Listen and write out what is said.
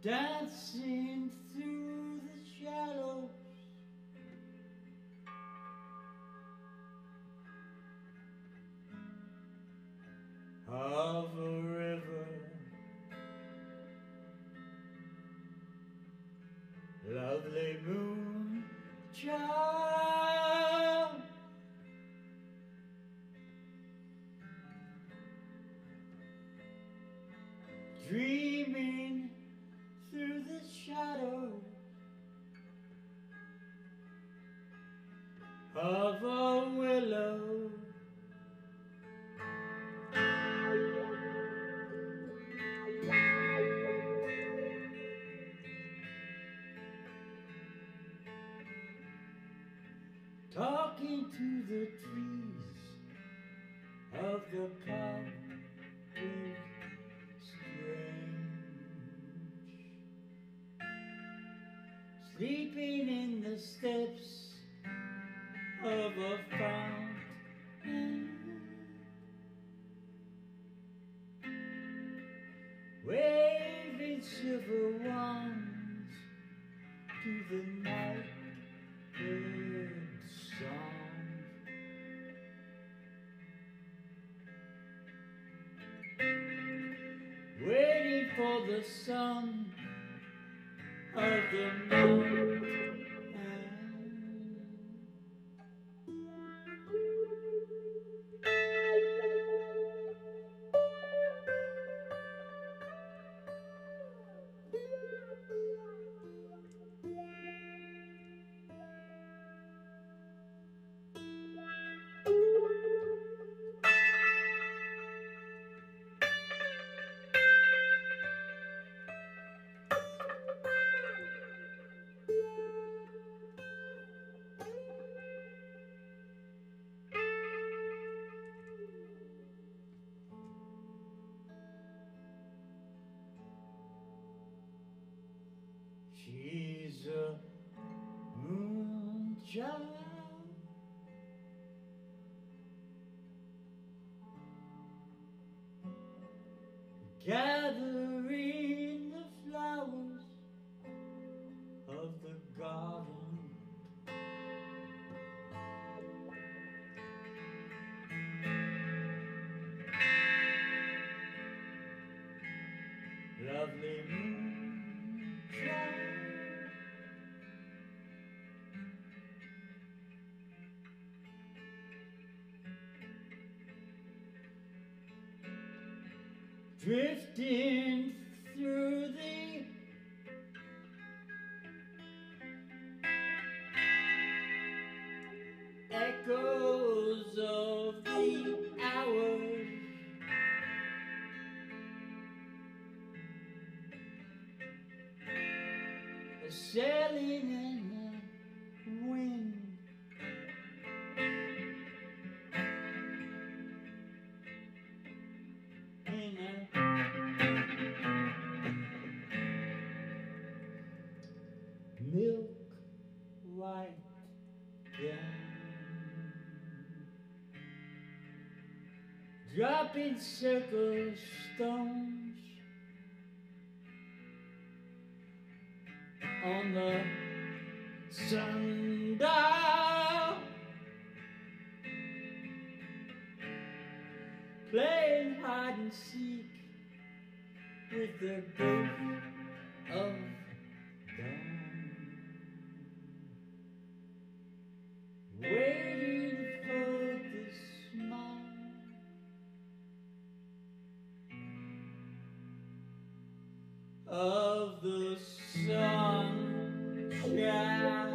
dancing through the shallows of a river. Lovely Moonchild, dreaming through the shadows of a willow. Talking to the trees of the cottonwood strange, sleeping in the steps of a fountain, waving silver wands to the night bird song. Waiting for the sun of the mountain. She's a moonchild, gathering the flowers of the garden. Lovely Moonchild, drifting through the echoes of the hours, sailing in the wind, in a milk white gown, dropping circle stones on the sundial, playing hide and seek with the ghost of dawn, waiting for the smile of the sunshine.